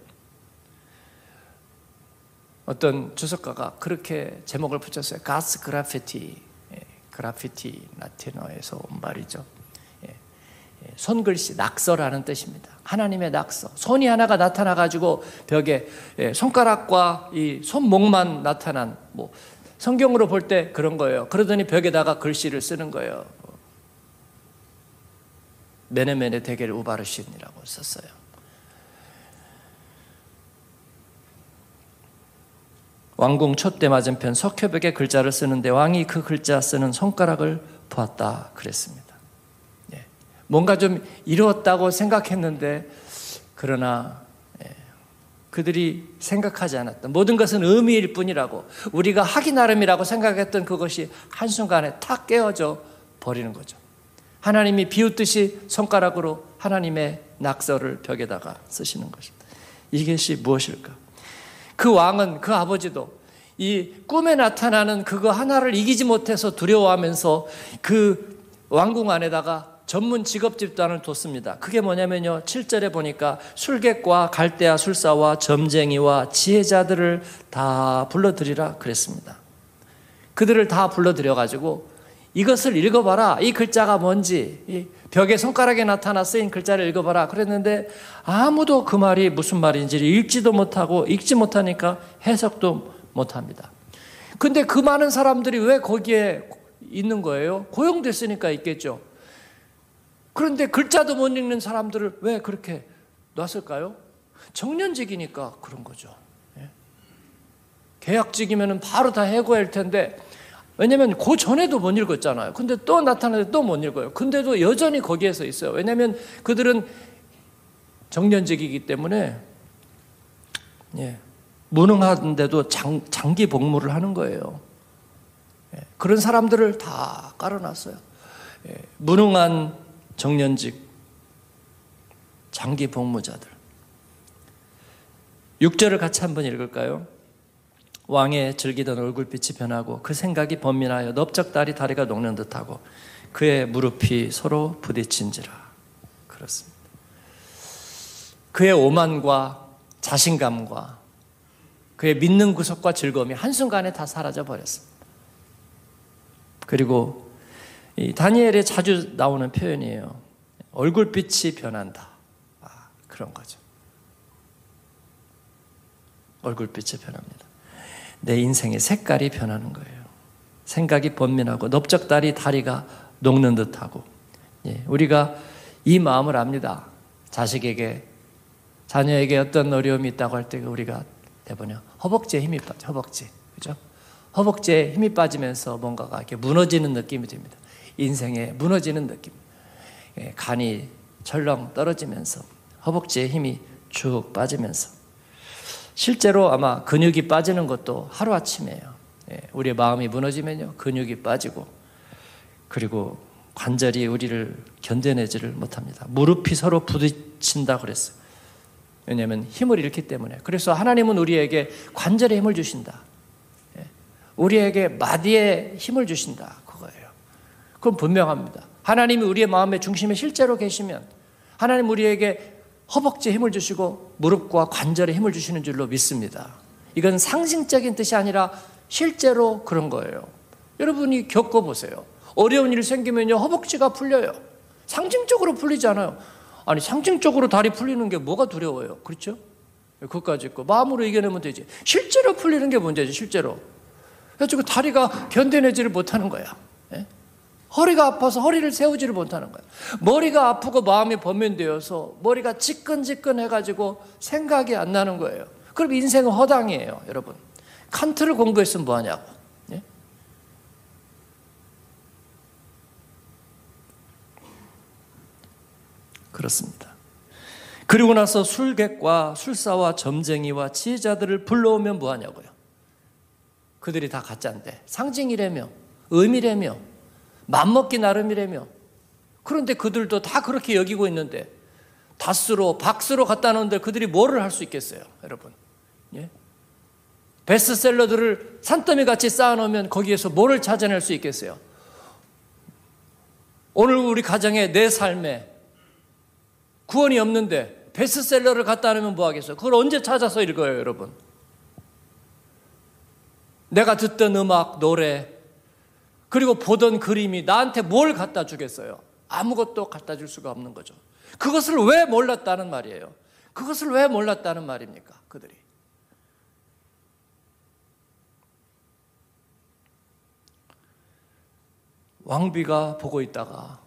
어떤 주석가가 그렇게 제목을 붙였어요. 가스 그래피티, 예, 그래피티 라틴어에서 온 말이죠. 예, 예, 손글씨, 낙서라는 뜻입니다. 하나님의 낙서. 손이 하나가 나타나가지고 벽에 예, 손가락과 이 손목만 나타난 뭐 성경으로 볼 때 그런 거예요. 그러더니 벽에다가 글씨를 쓰는 거예요. 메네메네 데겔 우바르신이라고 썼어요. 왕궁 촛대 맞은편 석회벽에 글자를 쓰는데 왕이 그 글자 쓰는 손가락을 보았다 그랬습니다. 예. 뭔가 좀 이루었다고 생각했는데 그러나 예. 그들이 생각하지 않았던 모든 것은 의미일 뿐이라고 우리가 하기 나름이라고 생각했던 그것이 한순간에 탁 깨어져 버리는 거죠. 하나님이 비웃듯이 손가락으로 하나님의 낙서를 벽에다가 쓰시는 것입니다. 이것이 무엇일까? 그 왕은, 그 아버지도 이 꿈에 나타나는 그거 하나를 이기지 못해서 두려워하면서 그 왕궁 안에다가 전문 직업 집단을 뒀습니다. 그게 뭐냐면요, 칠 절에 보니까 술객과 갈대아 술사와 점쟁이와 지혜자들을 다 불러들이라 그랬습니다. 그들을 다 불러들여가지고 이것을 읽어봐라. 이 글자가 뭔지, 이 벽에 손가락에 나타나 쓰인 글자를 읽어봐라. 그랬는데 아무도 그 말이 무슨 말인지를 읽지도 못하고 읽지 못하니까 해석도 못합니다. 근데 그 많은 사람들이 왜 거기에 있는 거예요? 고용됐으니까 있겠죠. 그런데 글자도 못 읽는 사람들을 왜 그렇게 놨을까요? 정년직이니까 그런 거죠. 계약직이면 바로 다 해고할 텐데 왜냐하면 그 전에도 못 읽었잖아요. 근데 또 나타나는데 또 못 읽어요. 근데도 여전히 거기에서 있어요. 왜냐하면 그들은 정년직이기 때문에 예, 무능한데도 장, 장기 복무를 하는 거예요. 예, 그런 사람들을 다 깔아놨어요. 예, 무능한 정년직 장기 복무자들. 육 절을 같이 한번 읽을까요? 왕의 즐기던 얼굴빛이 변하고 그 생각이 번민하여 넓적다리 다리가 녹는 듯하고 그의 무릎이 서로 부딪힌지라. 그렇습니다. 그의 오만과 자신감과 그의 믿는 구석과 즐거움이 한순간에 다 사라져 버렸습니다. 그리고 이 다니엘에 자주 나오는 표현이에요. 얼굴빛이 변한다. 아, 그런 거죠. 얼굴빛이 변합니다. 내 인생의 색깔이 변하는 거예요. 생각이 번민하고 넓적다리 다리가 녹는 듯하고. 예, 우리가 이 마음을 압니다. 자식에게, 자녀에게 어떤 어려움이 있다고 할 때 우리가 대번에 허벅지에 힘이 빠져. 허벅지, 그죠? 허벅지에 힘이 빠지면서 뭔가가 이렇게 무너지는 느낌이 듭니다. 인생에 무너지는 느낌. 예, 간이 철렁 떨어지면서 허벅지에 힘이 쭉 빠지면서. 실제로 아마 근육이 빠지는 것도 하루아침이에요. 예, 우리의 마음이 무너지면요, 근육이 빠지고, 그리고 관절이 우리를 견뎌내지를 못합니다. 무릎이 서로 부딪힌다 그랬어요. 왜냐하면 힘을 잃기 때문에. 그래서 하나님은 우리에게 관절에 힘을 주신다. 예, 우리에게 마디에 힘을 주신다. 그거예요. 그건 분명합니다. 하나님이 우리의 마음의 중심에 실제로 계시면 하나님 우리에게 허벅지에 힘을 주시고 무릎과 관절에 힘을 주시는 줄로 믿습니다. 이건 상징적인 뜻이 아니라 실제로 그런 거예요. 여러분이 겪어보세요. 어려운 일이 생기면요, 허벅지가 풀려요. 상징적으로 풀리지 않아요. 아니, 상징적으로 다리 풀리는 게 뭐가 두려워요? 그렇죠? 그것까지 있고 마음으로 이겨내면 되지. 실제로 풀리는 게 문제지, 실제로. 그래서 다리가 견뎌내지를 못하는 거야. 예? 허리가 아파서 허리를 세우지를 못하는 거예요. 머리가 아프고 마음이 번민되어서 머리가 지끈지끈해가지고 생각이 안 나는 거예요. 그럼 인생은 허당이에요, 여러분. 칸트를 공부했으면 뭐하냐고. 예? 그렇습니다. 그리고 나서 술객과 술사와 점쟁이와 지혜자들을 불러오면 뭐하냐고요. 그들이 다 가짜인데 상징이라며 의미라며 맘먹기 나름이라며 그런데 그들도 다 그렇게 여기고 있는데 다스로 박스로 갖다 놓는데 그들이 뭐를 할 수 있겠어요, 여러분? 예? 베스트셀러들을 산더미 같이 쌓아놓으면 거기에서 뭐를 찾아낼 수 있겠어요? 오늘 우리 가정에 내 삶에 구원이 없는데 베스트셀러를 갖다 놓으면 뭐 하겠어요? 그걸 언제 찾아서 읽어요, 여러분? 내가 듣던 음악, 노래, 그리고 보던 그림이 나한테 뭘 갖다 주겠어요? 아무것도 갖다 줄 수가 없는 거죠. 그것을 왜 몰랐다는 말이에요? 그것을 왜 몰랐다는 말입니까? 그들이. 왕비가 보고 있다가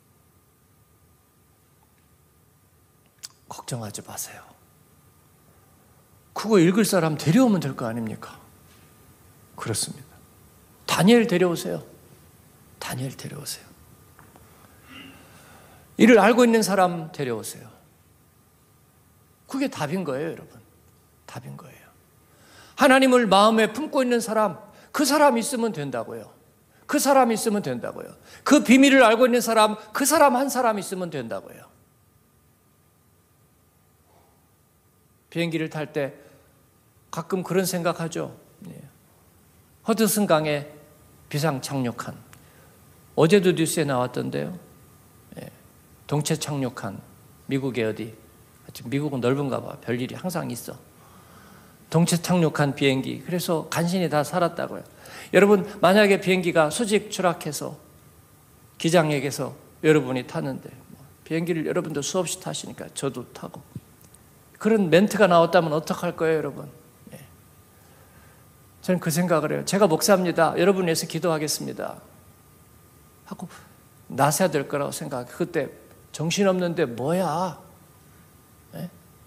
걱정하지 마세요. 그거 읽을 사람 데려오면 될 거 아닙니까? 그렇습니다. 다니엘 데려오세요. 다니엘 데려오세요. 이를 알고 있는 사람 데려오세요. 그게 답인 거예요, 여러분. 답인 거예요. 하나님을 마음에 품고 있는 사람, 그 사람 있으면 된다고요. 그 사람 있으면 된다고요. 그 비밀을 알고 있는 사람, 그 사람 한 사람 있으면 된다고요. 비행기를 탈 때 가끔 그런 생각하죠. 허드슨 강에 비상 착륙한, 어제도 뉴스에 나왔던데요. 동체 착륙한 미국의 어디, 미국은 넓은가 봐. 별일이 항상 있어. 동체 착륙한 비행기, 그래서 간신히 다 살았다고요. 여러분, 만약에 비행기가 수직 추락해서 기장에게서 여러분이 탔는데, 비행기를 여러분도 수없이 타시니까 저도 타고, 그런 멘트가 나왔다면 어떡할 거예요, 여러분? 예. 저는 그 생각을 해요. 제가 목사입니다. 여러분 위해서 기도하겠습니다 하고 나서야 될 거라고 생각해요. 그때 정신없는데 뭐야? 예?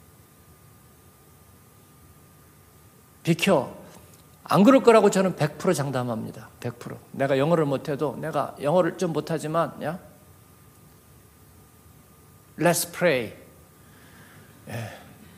비켜. 안 그럴 거라고 저는 백 퍼센트 장담합니다. 백 퍼센트. 내가 영어를 못해도, 내가 영어를 좀 못하지만, 야? Let's pray. 예.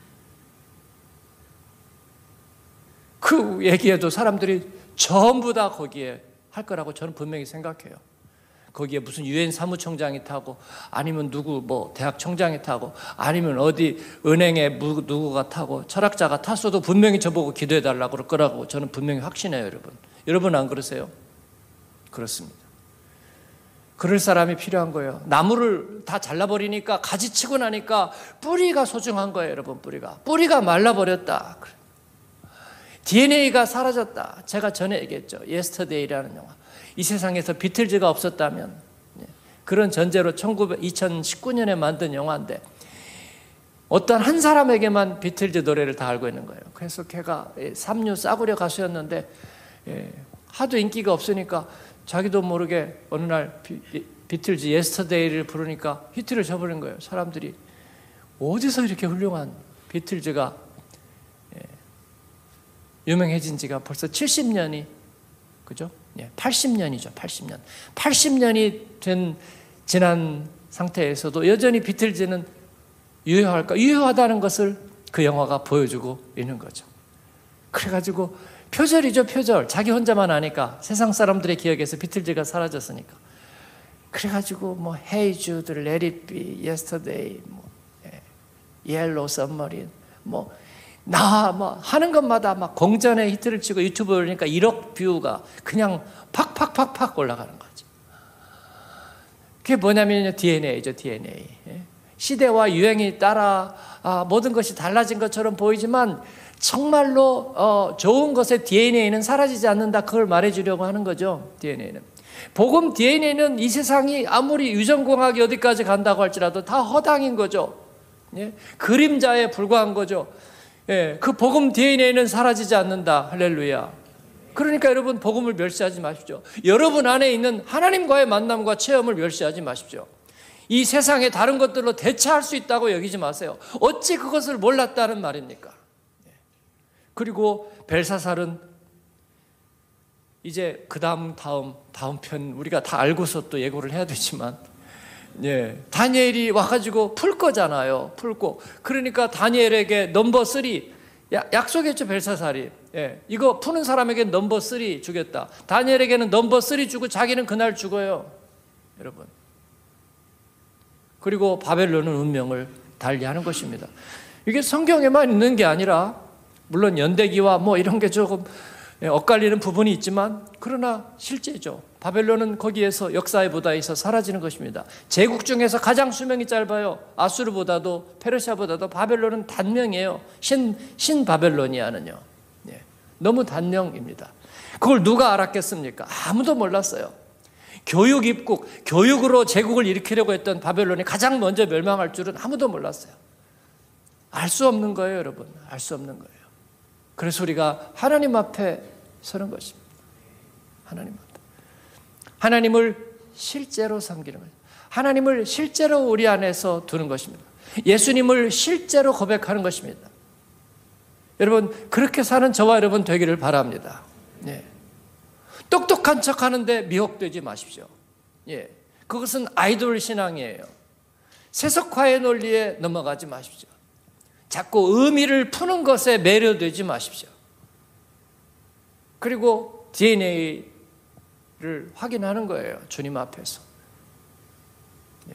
그 얘기에도 사람들이 전부 다 거기에 할 거라고 저는 분명히 생각해요. 거기에 무슨 유엔 사무총장이 타고, 아니면 누구 뭐 대학 총장이 타고, 아니면 어디 은행에 누구가 타고, 철학자가 탔어도 분명히 저보고 기도해달라고 그럴 거라고 저는 분명히 확신해요, 여러분. 여러분 안 그러세요? 그렇습니다. 그럴 사람이 필요한 거예요. 나무를 다 잘라버리니까, 가지 치고 나니까 뿌리가 소중한 거예요, 여러분. 뿌리가 뿌리가 말라버렸다. 디엔에이가 사라졌다. 제가 전에 얘기했죠. 예스터데이라는 영화. 이 세상에서 비틀즈가 없었다면, 그런 전제로 이천십구 년에 만든 영화인데, 어떤 한 사람에게만 비틀즈 노래를 다 알고 있는 거예요. 그래서 걔가 삼류 싸구려 가수였는데 하도 인기가 없으니까 자기도 모르게 어느 날 비틀즈 예스터데이를 부르니까 히트를 쳐버린 거예요. 사람들이 어디서 이렇게 훌륭한 비틀즈가 유명해진 지가 벌써 칠십 년이, 그죠? 팔십 년이죠. 팔십 년. 팔십 년이 된 지난 상태에서도 여전히 비틀즈는 유효할까? 유효하다는 것을 그 영화가 보여주고 있는 거죠. 그래가지고 표절이죠, 표절. 자기 혼자만 아니까, 세상 사람들의 기억에서 비틀즈가 사라졌으니까. 그래가지고 뭐 Hey Jude, Let It Be, Yesterday, 뭐 Yellow Submarine, 뭐 나 뭐 하는 것마다 막 공전에 히트를 치고 유튜브 올리니까 일억 뷰가 그냥 팍팍팍팍 올라가는 거죠. 그게 뭐냐면요, 디엔에이죠, 디엔에이. 시대와 유행이 따라 아, 모든 것이 달라진 것처럼 보이지만 정말로 어, 좋은 것의 디엔에이는 사라지지 않는다. 그걸 말해주려고 하는 거죠. 디엔에이는. 복음 디엔에이는 이 세상이 아무리 유전공학이 어디까지 간다고 할지라도 다 허당인 거죠. 예? 그림자에 불과한 거죠. 예, 그 복음 디엔에이는 사라지지 않는다. 할렐루야. 그러니까 여러분, 복음을 멸시하지 마십시오. 여러분 안에 있는 하나님과의 만남과 체험을 멸시하지 마십시오. 이 세상의 다른 것들로 대체할 수 있다고 여기지 마세요. 어찌 그것을 몰랐다는 말입니까? 그리고 벨사살은 이제 그 다음 다음 다음 편 우리가 다 알고서 또 예고를 해야 되지만, 예, 다니엘이 와가지고 풀 거잖아요. 풀고, 그러니까 다니엘에게 넘버 쓰리 약속했죠, 벨사살이. 예, 이거 푸는 사람에게 넘버 쓰리 주겠다. 다니엘에게는 넘버 쓰리 주고 자기는 그날 죽어요, 여러분. 그리고 바벨론은 운명을 달리하는 것입니다. 이게 성경에만 있는 게 아니라 물론 연대기와 뭐 이런 게 조금 엇갈리는 부분이 있지만 그러나 실제죠. 바벨론은 거기에서 역사의 보다에서 사라지는 것입니다. 제국 중에서 가장 수명이 짧아요. 아수르보다도 페르시아보다도 바벨론은 단명이에요. 신, 신 바벨로니아는요. 예, 너무 단명입니다. 그걸 누가 알았겠습니까? 아무도 몰랐어요. 교육 입국, 교육으로 제국을 일으키려고 했던 바벨론이 가장 먼저 멸망할 줄은 아무도 몰랐어요. 알 수 없는 거예요, 여러분. 알 수 없는 거예요. 그래서 우리가 하나님 앞에 서는 것입니다. 하나님 앞에. 하나님을 실제로 섬기는 거예요. 하나님을 실제로 우리 안에서 두는 것입니다. 예수님을 실제로 고백하는 것입니다. 여러분, 그렇게 사는 저와 여러분 되기를 바랍니다. 예. 똑똑한 척 하는데 미혹되지 마십시오. 예. 그것은 아이돌 신앙이에요. 세속화의 논리에 넘어가지 마십시오. 자꾸 의미를 푸는 것에 매료되지 마십시오. 그리고 디엔에이를 확인하는 거예요. 주님 앞에서. 예.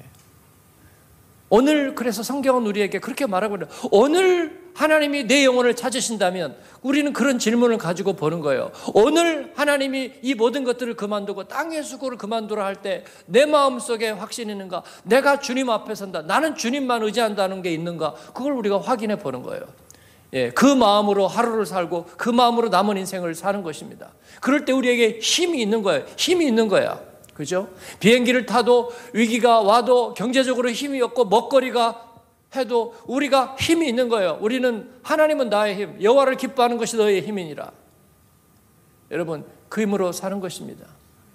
오늘 그래서 성경은 우리에게 그렇게 말하고 있는 거예요. 오늘 하나님이 내 영혼을 찾으신다면 우리는 그런 질문을 가지고 보는 거예요. 오늘 하나님이 이 모든 것들을 그만두고 땅의 수고를 그만두라 할 때 내 마음속에 확신이 있는가? 내가 주님 앞에 선다. 나는 주님만 의지한다는 게 있는가? 그걸 우리가 확인해 보는 거예요. 예, 그 마음으로 하루를 살고 그 마음으로 남은 인생을 사는 것입니다. 그럴 때 우리에게 힘이 있는 거예요. 힘이 있는 거야. 그죠? 비행기를 타도 위기가 와도 경제적으로 힘이 없고 먹거리가 해도 우리가 힘이 있는 거예요. 우리는 하나님은 나의 힘, 여호와를 기뻐하는 것이 너의 힘이니라. 여러분, 그 힘으로 사는 것입니다.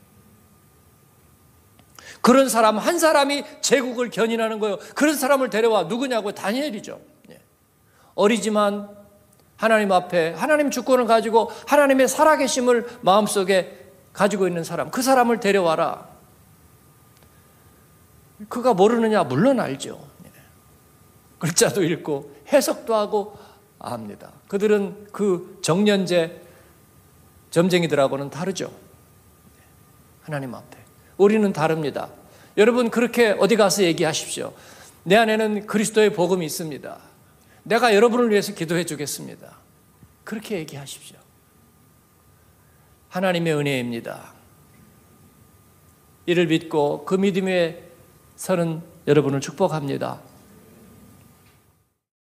그런 사람 한 사람이 제국을 견인하는 거예요. 그런 사람을 데려와. 누구냐고? 다니엘이죠. 어리지만 하나님 앞에 하나님 주권을 가지고 하나님의 살아계심을 마음속에 가지고 있는 사람, 그 사람을 데려와라. 그가 모르느냐? 물론 알죠. 글자도 읽고 해석도 하고 압니다. 그들은 그 정년제 점쟁이들하고는 다르죠. 하나님 앞에. 우리는 다릅니다. 여러분, 그렇게 어디 가서 얘기하십시오. 내 안에는 그리스도의 복음이 있습니다. 내가 여러분을 위해서 기도해 주겠습니다. 그렇게 얘기하십시오. 하나님의 은혜입니다. 이를 믿고 그 믿음에 서는 여러분을 축복합니다.